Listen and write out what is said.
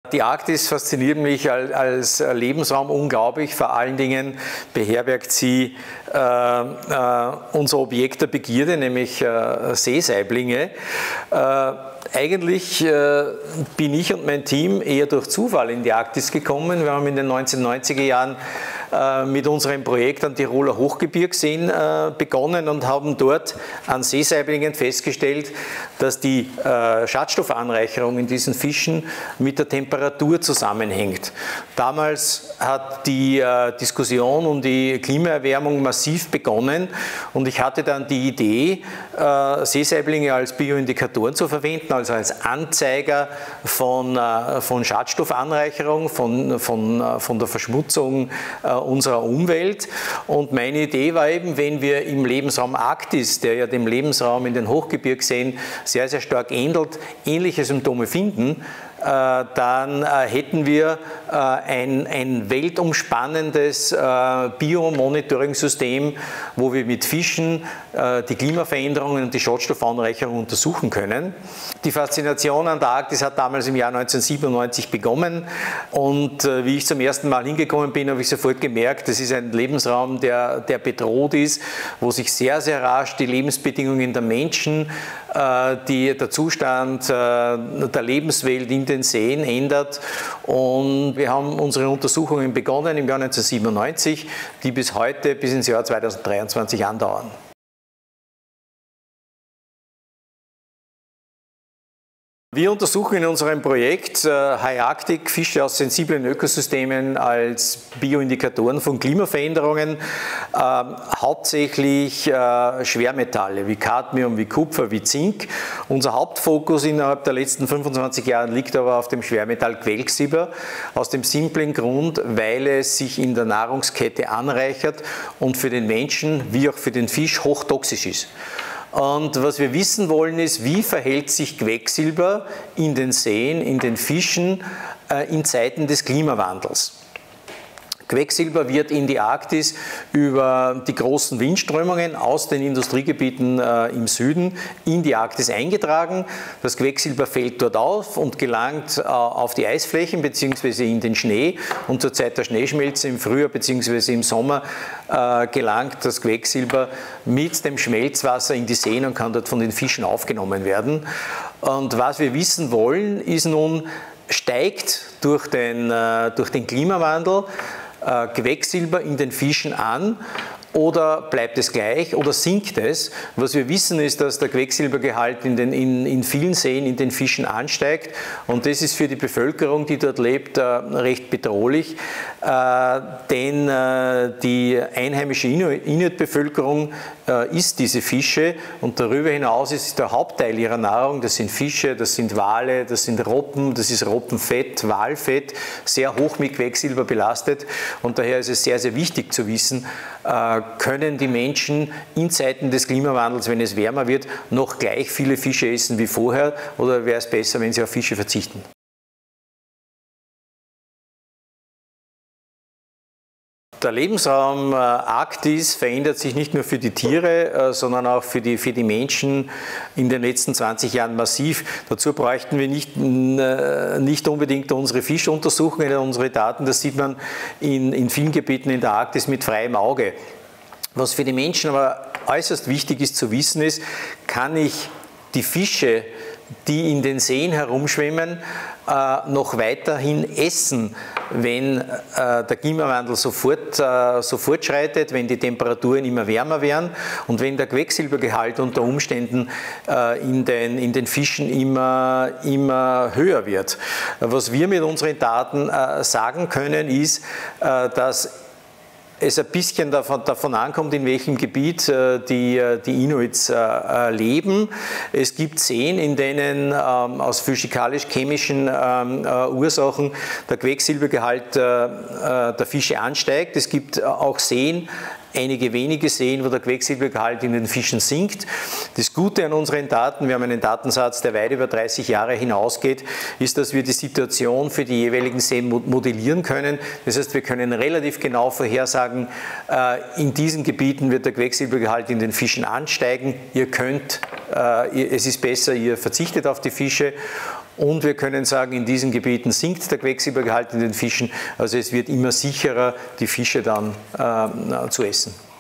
Die Arktis fasziniert mich als Lebensraum unglaublich. Vor allen Dingen beherbergt sie unser Objekt der Begierde, nämlich Seesaiblinge. Eigentlich bin ich und mein Team eher durch Zufall in die Arktis gekommen. Wir haben in den 1990er Jahren mit unserem Projekt am Tiroler Hochgebirgsseen begonnen und haben dort an Seesaiblingen festgestellt, dass die Schadstoffanreicherung in diesen Fischen mit der Temperatur zusammenhängt. Damals hat die Diskussion um die Klimaerwärmung massiv begonnen und ich hatte dann die Idee, Seesaiblinge als Bioindikatoren zu verwenden, also als Anzeiger von Schadstoffanreicherung, von der Verschmutzung unserer Umwelt. Und meine Idee war eben, wenn wir im Lebensraum Arktis, der ja dem Lebensraum in den Hochgebirgsseen sehr, sehr stark ähnelt, ähnliche Symptome finden, dann hätten wir ein weltumspannendes Biomonitoring-System, wo wir mit Fischen die Klimaveränderungen und die Schadstoffanreicherung untersuchen können. Die Faszination an der Arktis hat damals im Jahr 1997 begonnen und wie ich zum ersten Mal hingekommen bin, habe ich sofort gemerkt, das ist ein Lebensraum, der bedroht ist, wo sich sehr, sehr rasch die Lebensbedingungen der Menschen, der Zustand der Lebenswelt in den Seen ändert. Und wir haben unsere Untersuchungen begonnen im Jahr 1997, die bis heute, bis ins Jahr 2023 andauern. Wir untersuchen in unserem Projekt High Arctic Fische aus sensiblen Ökosystemen als Bioindikatoren von Klimaveränderungen, hauptsächlich Schwermetalle wie Cadmium, wie Kupfer, wie Zink. Unser Hauptfokus innerhalb der letzten 25 Jahre liegt aber auf dem Schwermetall Quecksilber, aus dem simplen Grund, weil es sich in der Nahrungskette anreichert und für den Menschen wie auch für den Fisch hochtoxisch ist. Und was wir wissen wollen ist, wie verhält sich Quecksilber in den Seen, in den Fischen in Zeiten des Klimawandels. Quecksilber wird in die Arktis über die großen Windströmungen aus den Industriegebieten im Süden in die Arktis eingetragen. Das Quecksilber fällt dort auf und gelangt auf die Eisflächen bzw. in den Schnee. Und zur Zeit der Schneeschmelze im Frühjahr bzw. im Sommer gelangt das Quecksilber mit dem Schmelzwasser in die Seen und kann dort von den Fischen aufgenommen werden. Und was wir wissen wollen, ist nun, steigt durch den Klimawandel Quecksilber in den Fischen an oder bleibt es gleich oder sinkt es? Was wir wissen ist, dass der Quecksilbergehalt in vielen Seen in den Fischen ansteigt und das ist für die Bevölkerung, die dort lebt, recht bedrohlich, denn die einheimische Inuit-Bevölkerung isst diese Fische und darüber hinaus ist der Hauptteil ihrer Nahrung, das sind Fische, das sind Wale, das sind Robben, das ist Robbenfett, Walfett, sehr hoch mit Quecksilber belastet und daher ist es sehr, sehr wichtig zu wissen, können die Menschen in Zeiten des Klimawandels, wenn es wärmer wird, noch gleich viele Fische essen wie vorher oder wäre es besser, wenn sie auf Fische verzichten? Der Lebensraum Arktis verändert sich nicht nur für die Tiere, sondern auch für die Menschen in den letzten 20 Jahren massiv. Dazu bräuchten wir nicht unbedingt unsere Fischuntersuchungen oder unsere Daten, das sieht man in vielen Gebieten in der Arktis mit freiem Auge. Was für die Menschen aber äußerst wichtig ist zu wissen ist, kann ich die Fische, die in den Seen herumschwimmen, noch weiterhin essen, wenn der Klimawandel so fortschreitet, wenn die Temperaturen immer wärmer werden und wenn der Quecksilbergehalt unter Umständen in den Fischen immer höher wird. Was wir mit unseren Daten sagen können, ist, dass es ein bisschen davon ankommt, in welchem Gebiet die Inuits leben. Es gibt Seen, in denen aus physikalisch-chemischen Ursachen der Quecksilbergehalt der Fische ansteigt. Es gibt auch Seen, einige wenige Seen, wo der Quecksilbergehalt in den Fischen sinkt. Das Gute an unseren Daten, wir haben einen Datensatz, der weit über 30 Jahre hinausgeht, ist, dass wir die Situation für die jeweiligen Seen modellieren können. Das heißt, wir können relativ genau vorhersagen, in diesen Gebieten wird der Quecksilbergehalt in den Fischen ansteigen. Ihr könnt es ist besser, ihr verzichtet auf die Fische. Und wir können sagen, in diesen Gebieten sinkt der Quecksilbergehalt in den Fischen, also es wird immer sicherer, die Fische dann zu essen.